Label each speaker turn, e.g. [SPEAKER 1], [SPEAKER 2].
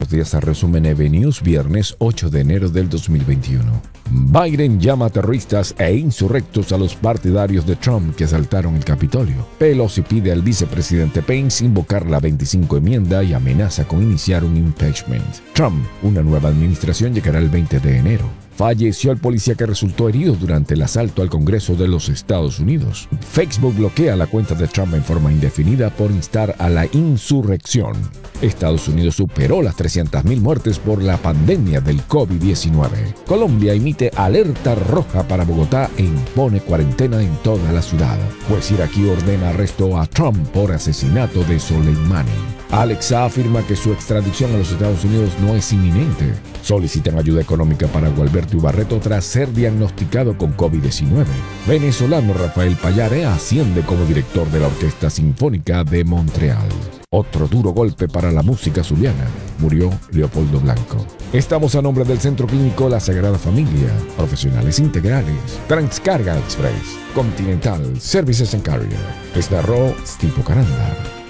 [SPEAKER 1] Buenos días, a resumen EB News, viernes 8 de enero del 2021. Biden llama a terroristas e insurrectos a los partidarios de Trump que asaltaron el Capitolio. Pelosi pide al vicepresidente Pence invocar la 25 enmienda y amenaza con iniciar un impeachment. Trump, una nueva administración llegará el 20 de enero. Falleció el policía que resultó herido durante el asalto al Congreso de los Estados Unidos. Facebook bloquea la cuenta de Trump en forma indefinida por instar a la insurrección. Estados Unidos superó las 300.000 muertes por la pandemia del COVID-19. Colombia emite alerta roja para Bogotá e impone cuarentena en toda la ciudad. Juez iraquí ordena arresto a Trump por asesinato de Soleimani. Alexa afirma que su extradición a los Estados Unidos no es inminente. Solicitan ayuda económica para Gualberto Ibarreto tras ser diagnosticado con COVID-19. Venezolano Rafael Payare asciende como director de la Orquesta Sinfónica de Montreal. Otro duro golpe para la música zuliana. Murió Leopoldo Blanco. Estamos a nombre del Centro Clínico La Sagrada Familia. Profesionales integrales. Transcarga Express. Continental Services and Carrier. Les narró Stipo Caranda.